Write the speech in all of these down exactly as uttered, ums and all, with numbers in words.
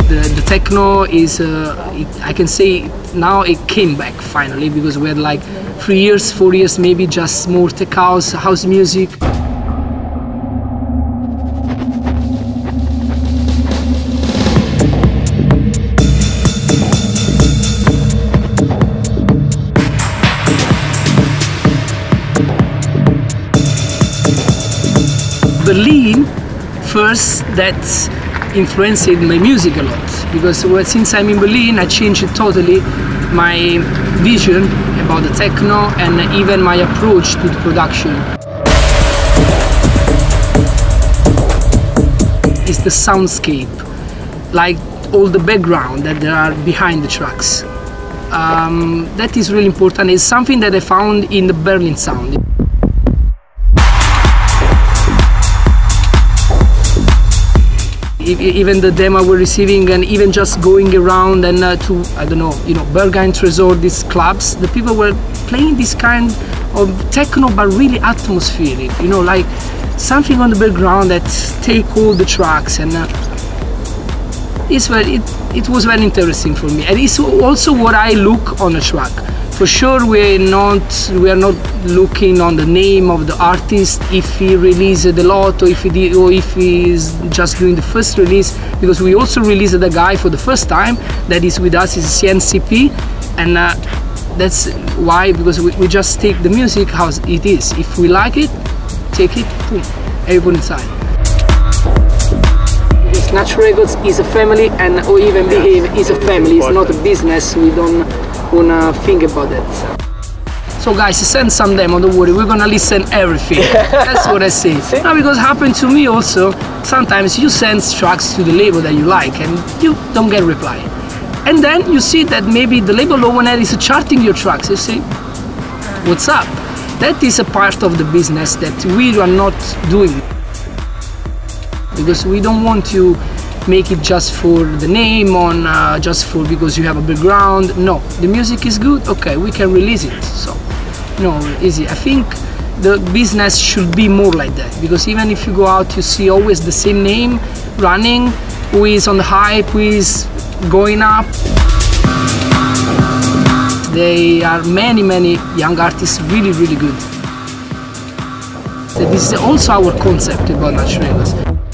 the, the techno is, uh, it, I can say now it came back finally, because we had like three years, four years maybe just more tech house, house music. Berlin first, that influenced my music a lot, because well, since I'm in Berlin I changed totally my vision about the techno and even my approach to the production. It's the soundscape, like all the background that there are behind the tracks. Um, that is really important. It's something that I found in the Berlin sound. Even the demo we're receiving, and even just going around and uh, to, I don't know, you know, Berghain Tresor, these clubs, the people were playing this kind of techno, but really atmospheric, you know, like something on the background that take all the tracks, and uh, it's very, it, it was very interesting for me. And it's also what I look on a track. For sure, we're not, we are not looking on the name of the artist, if he released a lot, or if he did, or if he's just doing the first release, because we also released a guy for the first time that is with us, is C N C P, and uh, that's why, because we, we just take the music how it is. If we like it, take it, boom, everyone inside. Natural Records is a family, and or even Behave is a family. It's not a business. We don't wanna think about it. So guys, send some demo, don't worry, we're gonna listen everything. That's what I say. Now, because it happened to me also, sometimes you send tracks to the label that you like and you don't get reply. And then you see that maybe the label owner is charting your tracks. You say, what's up? That is a part of the business that we are not doing. Because we don't want to make it just for the name, on uh, just for because you have a background. No, the music is good, okay, we can release it. So, no, easy. I think the business should be more like that, because even if you go out, you see always the same name running, who is on the hype, who is going up. There are many, many young artists really, really good. So this is also our concept about Natural Records.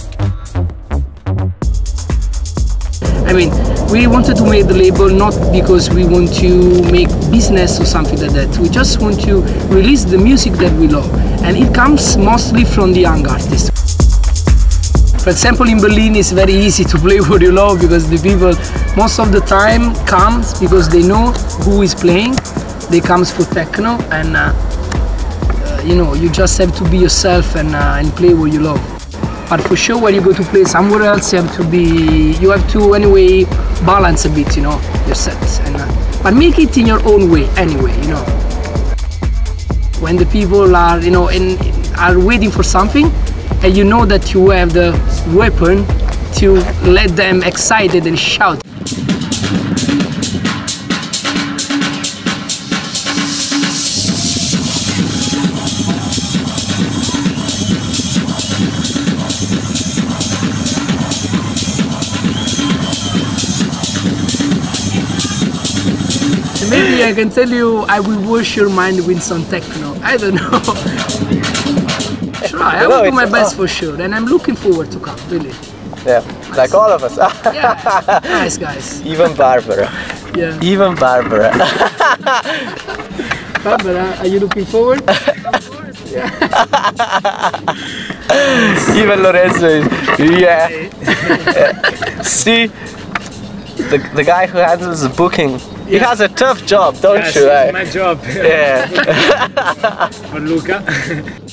I mean, we wanted to make the label not because we want to make business or something like that. We just want to release the music that we love. And it comes mostly from the young artists. For example, in Berlin it's very easy to play what you love, because the people most of the time comes because they know who is playing. They comes for techno, and uh, uh, you know, you just have to be yourself and, uh, and play what you love. But for sure, when you go to play somewhere else, you have to be, you have to anyway balance a bit, you know, your sets, and uh, but make it in your own way anyway, you know. When the people are, you know, in, are waiting for something, and you know that you have the weapon to let them excited and shout. Maybe I can tell you I will wash your mind with some techno. I don't know. Try, I will do my best for sure, and I'm looking forward to come, really. Yeah, nice. Like all of us. Yeah, nice guys. Even Barbara. Yeah. Even Barbara. Barbara, are you looking forward? Yeah. Even Lorenzo, yeah. See, the, the guy who handles the booking, he has a tough job, don't yes, you? It's my job. Yeah. For Luca.